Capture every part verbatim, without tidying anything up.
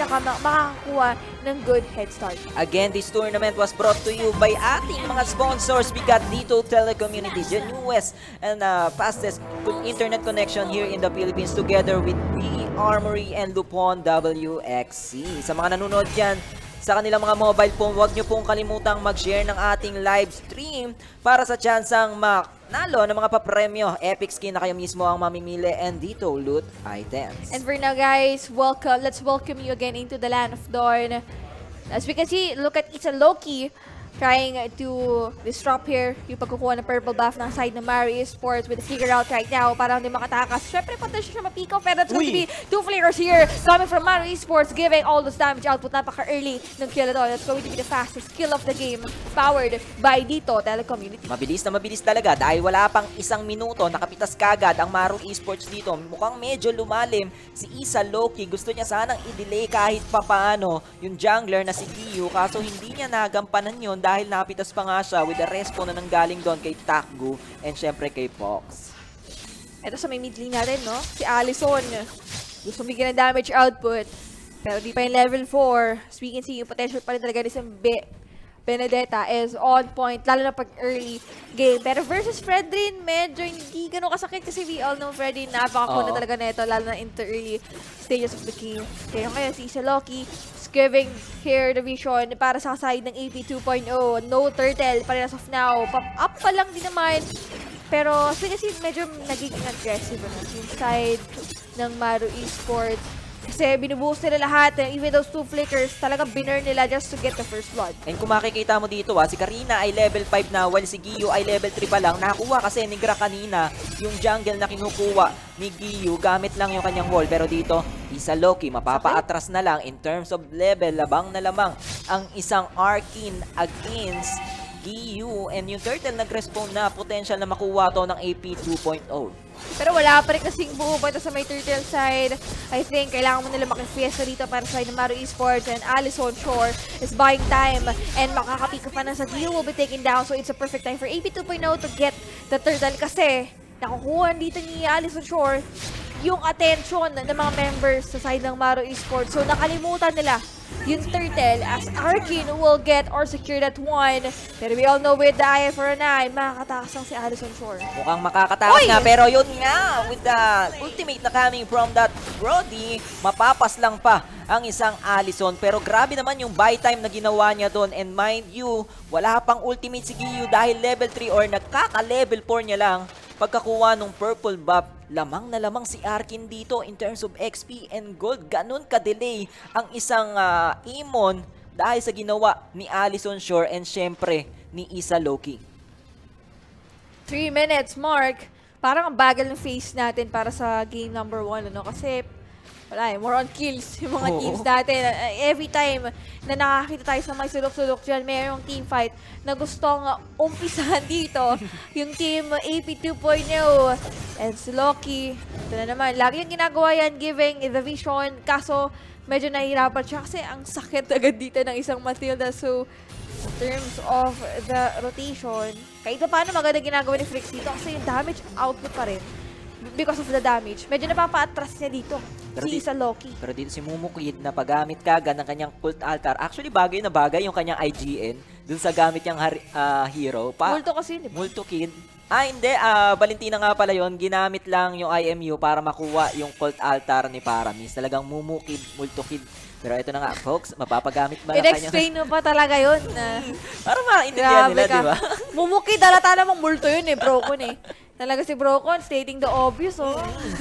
saka makakakuha ng good head start. Again, this tournament was brought to you by ating mga sponsors. We got Dito Telecommunities, the newest and uh, fastest internet connection here in the Philippines, together with B Armory and Lupon W X C. Sa mga nanonood dyan sa kanilang mga mobile phone, huwag nyo pong kalimutang mag-share ng ating live stream para sa tsansang manalo ng mga papremyo. Epic skin na kayo mismo ang mamimili and dito loot items. And for now guys, welcome. Let's welcome you again into the land of Dawn. As we can see, look at Isa Loki trying to disrupt here yung pagkukuha ng purple buff ng side ng Maru Esports with the figure out right now para hindi makatakas. Siyempre, potential siya mapiko, pero it's going to be two flares here coming from Maru Esports, giving all those damage output. Napaka-early ng kill ito. That's going to be the fastest kill of the game, powered by Dito Telecommunities. Mabilis na mabilis talaga dahil wala pang isang minuto, nakapitas kagad ang Maru Esports dito. Mukhang medyo lumalim si Isa Loki. Gusto niya sanang i-delay kahit papaano yung jungler na si Giyu, kaso hindi niya nagampanan yun dahil napitas pa nga siya with the respawn na nanggaling doon kay Takgu and syempre kay Fox. Ito sa may mid lane natin, no? Si Allison. Gusto bigyan ng damage output. Pero di pa yung level four. As we can see, yung potential pa rin talaga ni Be Benedetta is on point, lalo na pag early game. Pero versus Fredrin, medyo hindi ganun kasakit kasi we all know Fredrin, napaka-kuna talaga na ito, lalo na into early stages of the game. Kaya ngayon, si Isa Loki is giving here the vision para sa side ng A P two point oh. No turtle, para as of now. Pop up pa lang din naman. Pero kasi medyo nagiging aggressive ano, yung side ng Maru Esports. Kasi binubuhos nila lahat, even those two flickers, talagang binurn nila just to get the first blood. And kung makikita mo dito, ah, si Karina ay level five na, while si Giyu ay level three pa lang. Nakakuha kasi ni Gra kanina yung jungle na kinukuha ni Giyu, gamit lang yung kanyang wall. Pero dito, Isa Loki, mapapa-atras na lang in terms of level, labang na lamang ang isang Arcane against Giyu. And yung turtle nag-respawn na, potential na makuha to ng A P two point oh. Pero wala pa rin kasing buo pa ito sa may turtle side. I think kailangan mo nila makifiesta dito para sa side ng Maru Esports, and Allison Shore is buying time and makakapika pa na sa Giyu will be taken down. So it's a perfect time for A P two point oh to get the turtle kasi nakukuha dito ni Allison Shore yung attention ng mga members sa side ng Maru Esports. So nakalimutan nila yung turtle as Arkin will get or secure that one. Pero we all know with the eye for an eye, makakatakas lang si Allison Shore. Mukhang makakatakas nga, pero yun nga, with the ultimate na coming from that Brody, mapapas lang pa ang isang Allison. Pero grabe naman yung buy time na ginawa niya doon. And mind you, wala pang ultimate si Giyu dahil level three or nagkaka-level four niya lang. Pagkakuha ng purple buff, lamang na lamang si Arkin dito in terms of X P and gold. Ganun ka-delay ang isang uh, Imon dahil sa ginawa ni Allison Shore and syempre ni Isa Loki. three minutes mark. Parang ang bagal ng face natin para sa game number one, ano? Kasi wala eh, more on kills yung mga oh. teams natin. Uh, every time na nakakita tayo sa mga sulok-sulok dyan, mayroong team fight na gustong uh, umpisahan dito. Yung team A P two point oh. And si Loki, ito na naman. Lagi yung ginagawa yan, giving the vision. Kaso, medyo nahihirapan siya kasi ang sakit agad dito ng isang Matilda. So, in terms of the rotation, kahit paano maganda ginagawa ni Frix dito kasi yung damage output pa rin. Because of the damage, medyo napapa-atras niya dito. Pero si Isa Loki. Pero dito si Mumukid na paggamit kagad ng kanyang cult altar. Actually, bagay na bagay yung kanyang I G N dun sa gamit niyang uh, hero. Pa Multo kasi, di ba? Multo Kid. Ah, hindi. Uh, Valentina nga pala yun. Ginamit lang yung I M U para makuha yung cult altar ni Paramis. Talagang Mumukid, Multo Kid. Pero ito na nga, folks, mapapagamit ba na kanya? I-explain mo pa talaga yun. Uh, para maintindihan nila, di ba? Mumukid, dalata namang multo yun eh, Brocon eh. Talaga si Brocon, stating the obvious, oh.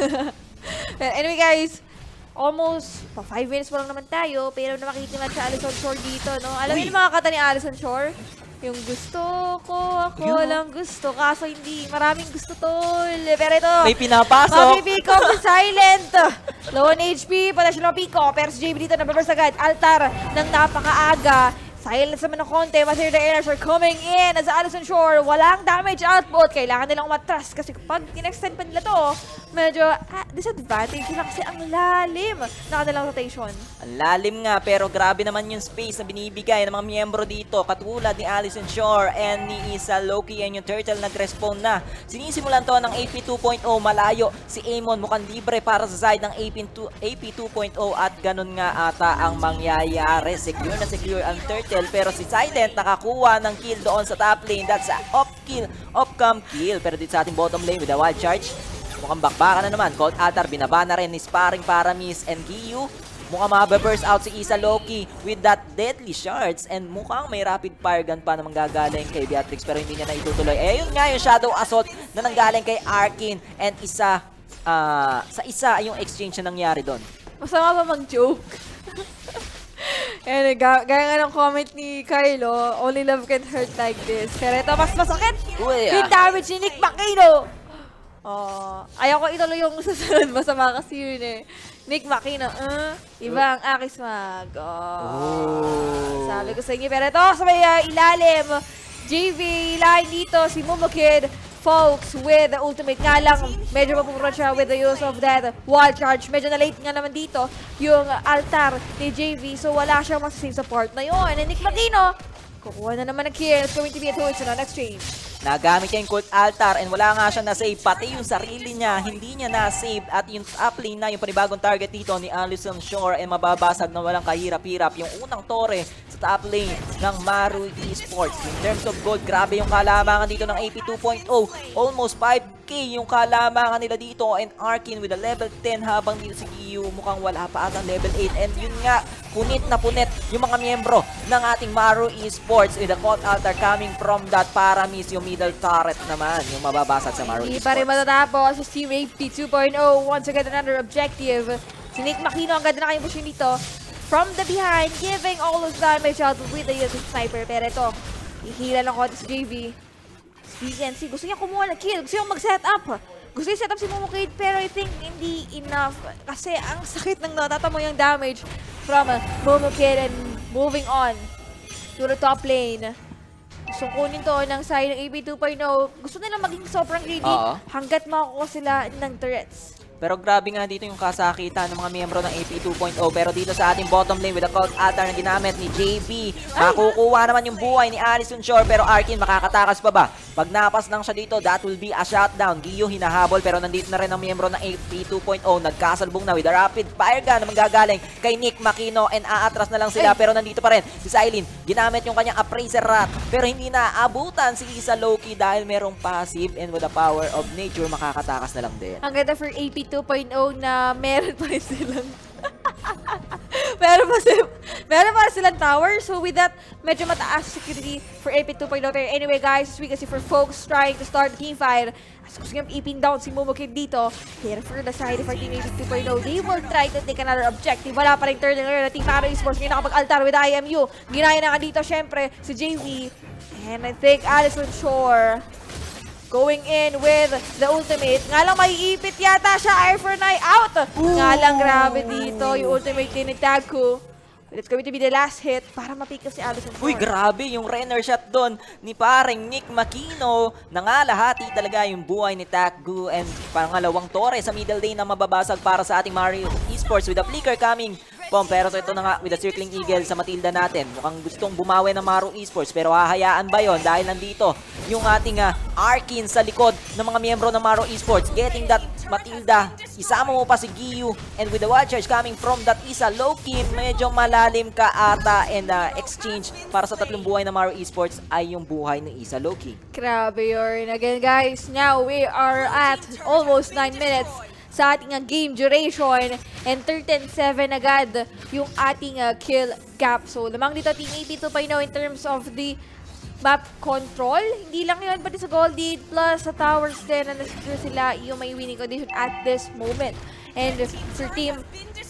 Anyway guys, almost pa five minutes mo lang naman tayo, pero nakikita naman si Allison Shore dito, no? Alam niyo yung mga kata ni Allison Shore? Yung gusto ko, ako Yo. lang gusto, kaso hindi, maraming gusto tol. Pero ito, may pinapasok. Mapipiko si Silent. Low on H P, pala siya ng Pico, pero si J B dito nababarsa agad. Altar ng napakaaga. Silence naman ng konti. Masir the Airs are coming in as Allison Shore. Walang damage output. Kailangan nilang umatras kasi kapag in-extend pa nila to, medyo ah, disadvantage sila kasi ang lalim na kanilang rotation. Ang lalim nga, pero grabe naman yung space na binibigay ng mga miyembro dito. Katulad ni Allison Shore and ni Isa Loki and yung Turtle nag-respawn na. Sinisimulan to ng A P two point oh. Malayo si Amon. Mukhang libre para sa side ng A P two point oh at ganun nga ata ang mangyayari. Secure na secure ang Turtle, pero si Silent nakakuha ng kill doon sa top lane. That's a off-kill, off-cam kill. Pero dito sa ating bottom lane with a wild charge, mukhang bakbakan na naman. Cold Altar, binaba na rin ni Sparring para Miss and Giyu. Mukhang mababurst out si Isa Loki with that deadly shards. And mukhang may rapid fire gun pa na manggagaling kay Beatrix, pero hindi niya na itutuloy. Eh, yun nga yung Shadow Assault na nanggaling kay Arkin. And isa, uh, sa isa yung exchange na nangyari doon. Masama pa mag-joke. And gaya nga ng comment ni Kylo, only love can hurt like this. Pero ito, mas masakit Uy, ah. yung damage ni Nick Makino. Oh, ayaw ko ituloy yung susunod. Masama kasi yun eh. Nick Makino, uh, iba ang Akis Mag. Oh, oh. Sabi ko sa inyo. Pero ito, sa may uh, ilalim, J V line dito, si Momokid. Folks, with the ultimate nga lang, medyo mapupurot siya with the use of that wall charge. Medyo na-late nga naman dito yung altar ni J V, so wala siyang masasave sa part na yun. And Nick Makino, kukuha na naman ng kill. It's going to be a two-hits on exchange. Nagamit niya yung Cult Altar and wala nga siya na-save. Pati yung sarili niya, hindi niya na-save. At yung top lane na, yung panibagong target dito ni Allison Shore, and mababasag na walang kahirap-hirap yung unang tore sa top lane ng Maru Esports. In terms of gold, grabe yung kalamangan dito ng A P two point oh. Almost five K yung kalamangan nila dito, and Arkin with a level ten, habang dito si Giyu mukhang wala pa atang level eight. And yun nga, punit na punit yung mga miyembro ng ating Maru Esports with the Cult Altar coming from that para miss yung middle turret naman yung mababasag sa Maru Esports. Hindi pa rin matatapos sa Team A P two point oh. Once again, another objective. Si Nick Makino, ang ganda na kayong push dito. From the behind, giving all of damage out with the use of sniper. Pero ito, ihila ng konti si J V. B N C, gusto niya kumuha ng kill. Gusto niya mag-set up. Gusto niya set up si Momokid, pero I think hindi enough. Kasi ang sakit ng natatamo yung damage from Momokid and moving on to the top lane. Gusto kunin to ng side ng A P two point oh. Gusto nila maging sobrang greedy uh -huh. hanggat makukuha sila ng turrets. Pero grabe nga dito yung kasakitan ng mga miyembro ng A P two point oh. Pero dito sa ating bottom lane with the Cult Altar na ginamit ni J B, makukuha naman yung buhay ni Allison Shore, pero Arkin makakatakas pa ba? Pag napas lang siya dito, that will be a shutdown. Giyu hinahabol, pero nandito na rin ang miyembro ng A P two point oh. Nagkasalbong na with a rapid fire gun na manggagaling kay Nick Makino, and aatras na lang sila. Pero nandito pa rin si Silene, ginamit yung kanyang Appraiser Rat, pero hindi na abutan si Isa Loki dahil merong passive, and with the power of nature, makakatakas na lang din. Ang ganda for A P two point oh na meron pa rin silang meron pa silang meron pa rin silang tower, so with that medyo mataas security for A P two point oh. Anyway guys, as we can see, for folks trying to start the team fight, as gusto niyang ipin down si Momokid dito, here for the side for Team A P two point oh, they will try to take another objective. Wala pa rin third ngayon na Team Maru Esports, ngayon nakapag-altar with I M U. Ginaya na nga dito syempre si J V, and I think Allison Shore going in with the ultimate. Nga lang maiipit yata siya. Air for Night out. Ooh. Nga lang grabe dito yung ultimate din ni Tagku. But it's going to be the last hit para ma-pick up si Allison Shore. Uy, grabe yung Renner shot doon ni paring Nick Makino. Nangalahati talaga yung buhay ni Tagku, and pangalawang tore sa middle lane na mababasag para sa ating Maru Esports with a flicker coming. Pom, pero so ito na nga with the Circling Eagle sa Matilda natin. Mukhang gustong bumawi ng Maru Esports, pero hahayaan ba yon dahil nandito yung ating uh, Arkin sa likod ng mga miyembro ng Maru Esports. Getting that Matilda, isama mo pa si Giyu, and with the wild charge coming from that Isa Loki, medyo malalim ka ata, and uh, exchange para sa tatlong buhay ng Maru Esports ay yung buhay ng Isa Loki. Grabe yun. Again guys, now we are at almost nine minutes sa ating uh, game duration, and thirteen seven agad yung ating uh, kill gap. So lamang dito Team A P two point oh in terms of the map control. Hindi lang yun, pati sa gold lead plus sa towers din na nasecure sila yung may winning condition at this moment. And for Team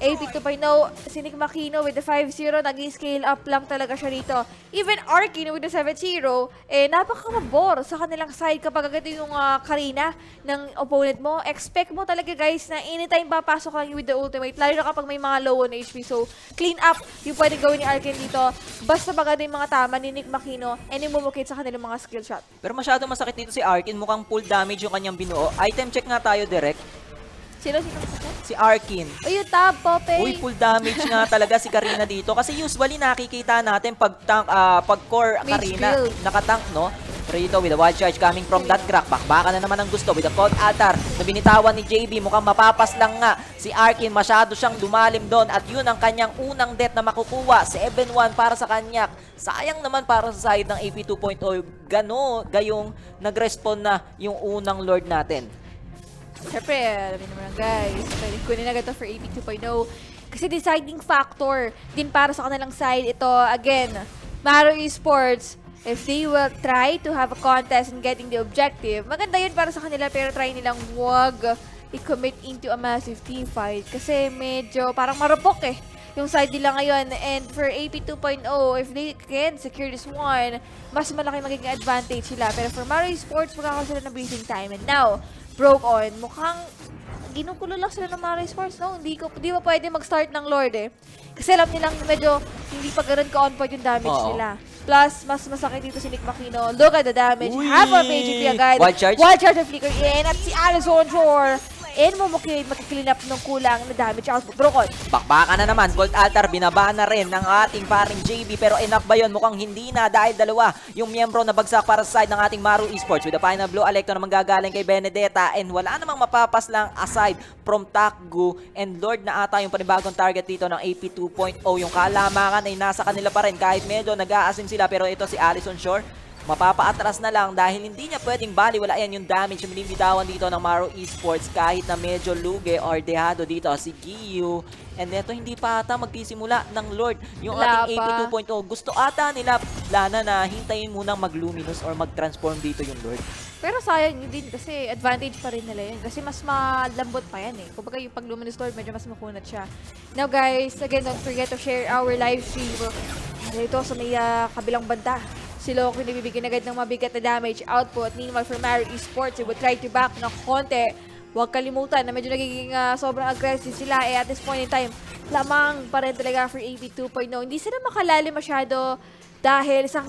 A P two point oh, si Nick Makino with the five zero, nag-scale up lang talaga siya rito. Even Arkin with the seven zero, eh, napakamabor sa kanilang side kapag agad yung uh, Karina ng opponent mo. Expect mo talaga guys na anytime papasok lang with the ultimate, lalo na kapag may mga low on H P. So, clean up yung pwedeng gawin ni Arkin dito. Basta maganda yung mga tama ni Nick Makino and imumukit sa kanilang mga skill shot. Pero masyado masakit dito si Arkin. Mukhang full damage yung kanyang binuo. Item check nga tayo direct. Sino sino masakit? Si Arkin. Uy, yung tab, Pope. Uy, full damage nga talaga si Karina dito. Kasi usually nakikita natin pag tank, uh, pag core Karina, nakatank, no? Pero ito, with a wild charge coming from that crack. Bakbaka na naman ang gusto with the cold altar na binitawan ni J B. Mukhang mapapas lang nga si Arkin. Masyado siyang dumalim doon. At yun ang kanyang unang death na makukuha. seven one para sa kanya. Sayang naman para sa side ng A P two point oh. Gano, gayong nag-respawn na yung unang Lord natin. Siyempre, alam niyo naman guys, pwede kunin agad ito for A P two point oh. Kasi deciding factor din para sa kanilang side. Ito, again, Maru Esports, if they will try to have a contest in getting the objective, maganda yun para sa kanila, pero try nilang wag i-commit into a massive team fight. Kasi medyo parang marupok eh yung side nila ngayon. And for A P two point oh, if they can secure this one, mas malaki magiging advantage sila. Pero for Maru Esports, magkakaroon sila ng breathing time. And now, broke on. Mukhang ginugulo lang sila ng Maru Esports, no? Hindi, ko, hindi pa pwede mag-start ng Lord eh. Kasi alam nilang medyo hindi pa ganun ka-on point yung damage Oo. nila. Plus, mas masakit dito si Nick Makino. Look at the damage. Uy! Half of H P agad. Wild charge? Wild charge and flicker in. At si Alison Shore. And mumukid, makiklean up ng kulang na damage output. Broken. Bakbaka na naman. Gold altar, binaba na rin ng ating paring J B. Pero enough ba yun? Mukhang hindi na dahil dalawa yung miyembro na bagsak para sa side ng ating Maru Esports. With the final blue Alecto na manggagaling kay Benedetta. And wala namang mapapas lang aside from Takgu and Lord na ata yung panibagong target dito ng A P two point oh. Yung kalamakan ay nasa kanila pa rin kahit medyo nag-aasim sila. Pero ito si Alison Shore, mapapaatras na lang dahil hindi niya pwedeng baliwalayan yung damage na binibitawan dito ng Maru Esports kahit na medyo lugi or dehado dito si Giyu. And neto hindi pa ata magsisimula ng Lord yung Wala ating A P two point oh. Gusto ata nila Lana na hintayin munang mag-luminous or mag-transform dito yung Lord. Pero sayang yun din kasi advantage pa rin nila yun. Kasi mas malambot pa yan eh. Kumbaga yung pag-luminous Lord medyo mas makunat siya. Now guys, again, don't forget to share our live stream. Dito sa may uh, kabilang banda. Si Loki nabibigyan agad ng mabigat na damage output. Meanwhile, for Maru Esports, they would try to back ng konti. Huwag kalimutan na medyo nagiging uh, sobrang aggressive sila. Eh, at this point in time, lamang pa rin talaga for A P two point oh. Hindi sila makalalim masyado dahil isang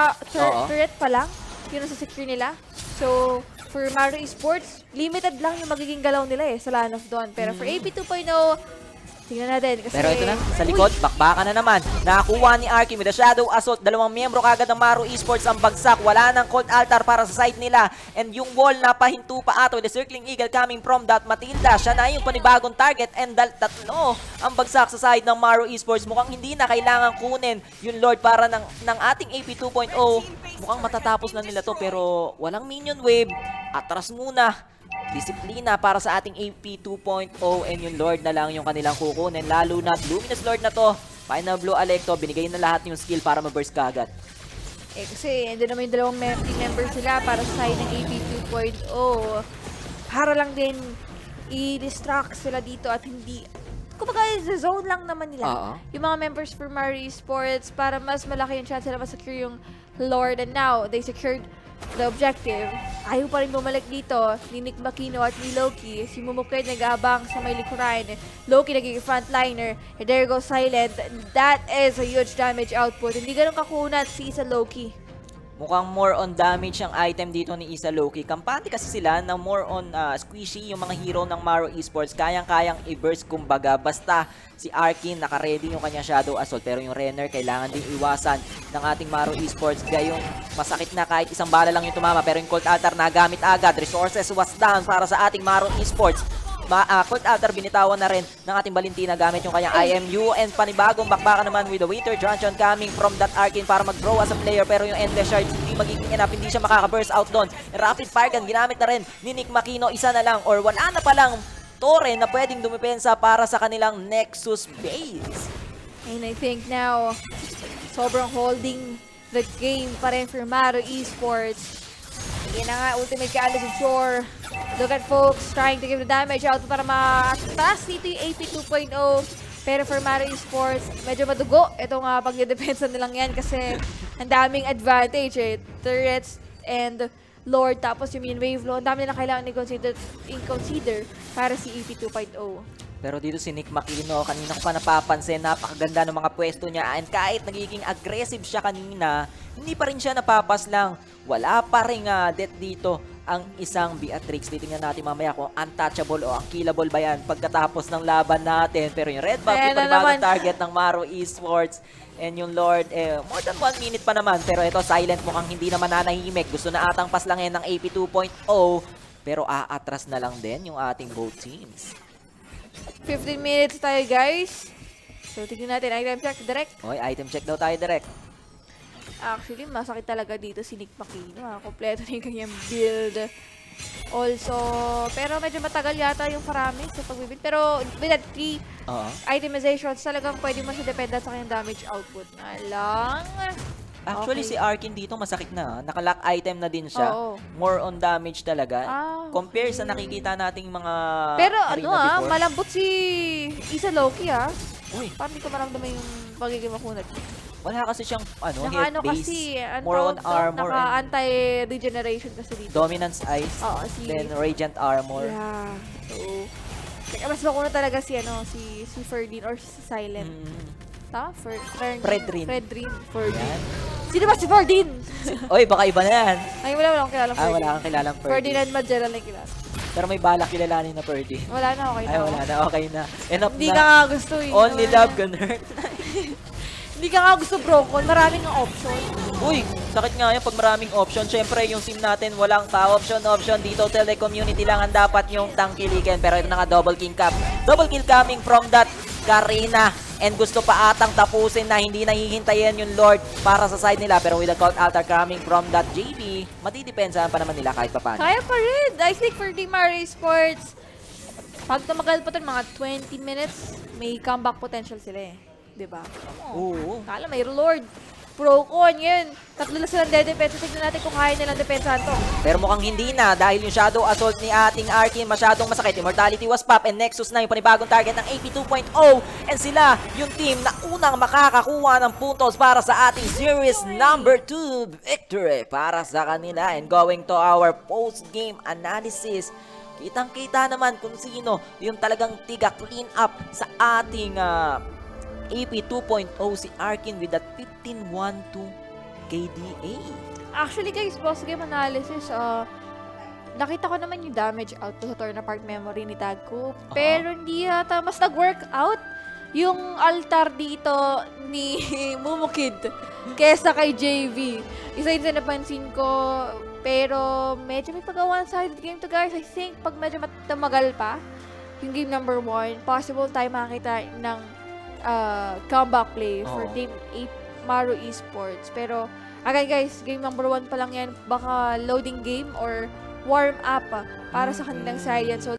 turret pa lang yun ang secure nila. So, for Maru Esports, limited lang yung magiging galaw nila eh sa LAN of Dawn. Pero for A P two point oh, tingnan natin kasi... Pero ito na, sa likod, uy, bakbaka na naman. Nakakuha ni Arkin with a Shadow Assault. Dalawang miyembro kagad ng Maru Esports ang bagsak. Wala nang Cold Altar para sa side nila. And yung wall na pahinto pa ato with the Circling Eagle coming from that Matilda. Siya na yung panibagong target. And dal tatlo ang bagsak sa side ng Maru Esports. Mukhang hindi na kailangan kunin yung Lord para ng, ng ating A P two point oh. Mukhang matatapos na nila to pero walang minion wave. Atras muna. Disiplina para sa ating A P two point oh and yung Lord na lang yung kanilang kukunin. Lalo na Luminous Lord na to. Final Blue Alecto, binigay na lahat yung skill para ma-burst kagad. Eh kasi ando naman yung dalawang team members sila para sa side ng A P two point oh. Para lang din i-distract sila dito at hindi... Kumbaga, sa zone lang naman nila. Uh-huh. Yung mga members for Maru Esports para mas malaki yung chance sila ma-secure yung Lord. And now, they secured the objective. Ayaw pa rin bumalik dito ni Nick Makino at ni Loki. Si Mumuked nag-aabang sa may likuran. Loki nagiging frontliner. And there goes Silent. That is a huge damage output. Hindi ganun kakunat si Isa Loki. Mukhang more on damage ang item dito ni Isa Loki. Kampante kasi sila na more on uh, squishy yung mga hero ng Maru Esports. Kayang-kayang i-burst kumbaga. Basta si Arkin naka-ready yung kanyang Shadow Assault. Pero yung Renner kailangan din iwasan ng ating Maru Esports. Gayong masakit na kahit isang bala lang yung tumama. Pero yung Cold Altar nagamit agad. Resources was down para sa ating Maru Esports. Ma uh, Cold Altar binitawan na rin ng ating Valentina gamit yung kanyang I M U and panibagong bakbaka naman with the Winter Junction coming from that Arkin para mag-grow as a player pero yung Endless Shards hindi magiging enough, hindi siya makaka-burst out doon. Rapid Fire Gun ginamit na rin ni Nick Makino, isa na lang or wala na palang Torre na pwedeng dumipensa para sa kanilang Nexus base. And I think now, sobrang holding the game pa rin for Maru Esports. Yan na nga, ultimate kay Alice Shore. Look at folks, trying to give the damage out para mataas dito yung A P two point oh. Pero for Maru Esports, medyo madugo itong uh, pagdedepensa nilang yan kasi ang daming advantage eh. Turrets and Lord, tapos yung main wave low. Ang dami nila kailangan i-consider, i-consider para si A P two point oh. Pero dito si Nick Makino, kanina ko pa napapansin, napakaganda ng mga pwesto niya. And kahit nagiging aggressive siya kanina, hindi pa rin siya napapas lang. Wala pa rin uh, death dito ang isang Beatrix. Titingnan natin mamaya kung untouchable o unkillable ba yan pagkatapos ng laban natin. Pero yung red buff, yung panibagong target ng Maru Esports. And yung Lord, eh, more than one minute pa naman. Pero ito, silent, mukhang hindi naman nanahimik. Gusto na atang paslangin ng A P two point oh. Pero aatras na lang din yung ating both teams. fifteen minutes tayo, guys. So, tignan natin. Item check, direct. Oy, item check daw tayo direct. Actually, masakit talaga dito si Nick Makino. Ha? Kompleto na yung kanyang build. Also, pero medyo matagal yata yung Farami sa pag-build. Pero with that three uh -huh. itemizations, talagang pwede mo siya dependent sa kanyang damage output. Na lang. Actually, okay. si Arkin dito masakit na. Nakalock item na din siya. Oo. More on damage talaga. Ah, compare sa nakikita nating mga pero ano ah, before. malambot si Isa Loki ah. Uy. Parang hindi ko maramdaman yung pagiging makunat. Wala kasi siyang ano, Naka hit ano base. kasi, ano more on armor. Naka anti-regeneration kasi dito. Dominance Ice. Oo, si... Then Radiant Armor. Yeah. So, kaya mas makunat talaga si ano, si si Ferdin or si Silent. Mm. Ta? Fer Ferdin. Fredrin. Fredrin. Ferdin. Yan. Sino ba si Ferdin? Oy, baka iba na yan. Ay, wala, wala akong kilala Ferdin. Ah, wala kang kilalang Ferdin. Ferdinand Magellan lang kilala. Pero may balak kilalanin na Ferdin. Wala na, okay na. Ay, wala na, okay na. Enough Hindi na. ka nga gusto eh. Only Wala love na. can hurt. Hindi ka nga gusto broken. Maraming ang option. Uy, sakit nga yan pag maraming option. Siyempre, yung team natin walang pa-option option dito. Telecommunity lang ang dapat yung tangkilikin. Pero ito na nga, double kill cap. Double kill coming from that Karina. And gusto pa atang tapusin na hindi nahihintayin yung Lord para sa side nila. Pero with the cult altar coming from that J B, matidepensahan pa naman nila kahit pa paano. Kaya pa rin. I think for the Maru Esports, pag tumagal pa ito mga twenty minutes, may comeback potential sila eh. Diba? Oo. Kala may Lord. Pro-con yun. Tatlo lang silang dedepensa. Tignan natin kung kaya nilang depensahan to. Pero mukhang hindi na dahil yung Shadow Assault ni ating Arkin masyadong masakit. Immortality was pop and Nexus na yung panibagong target ng A P two point oh. And sila yung team na unang makakakuha ng puntos para sa ating series number two victory para sa kanila. And going to our post-game analysis, kitang-kita naman kung sino yung talagang tiga clean up sa ating uh, A P two point oh, si Arkin with that fifteen one two K D A. Actually guys, boss game analysis, uh, nakita ko naman yung damage out to sa Torna Park memory ni Tagko. Uh-huh. Pero hindi yata mas nag-work out yung altar dito ni Mumukid kesa kay J V. Isa yun sa napansin ko. Pero medyo may pag-one-sided game to guys. I think pag medyo matamagal pa yung game number one, possible tayo makakita ng uh, comeback play for oh. Team eight Maru Esports. Pero, again guys, game number one pa lang yan. Baka loading game or warm up para sa kanilang side yan. So,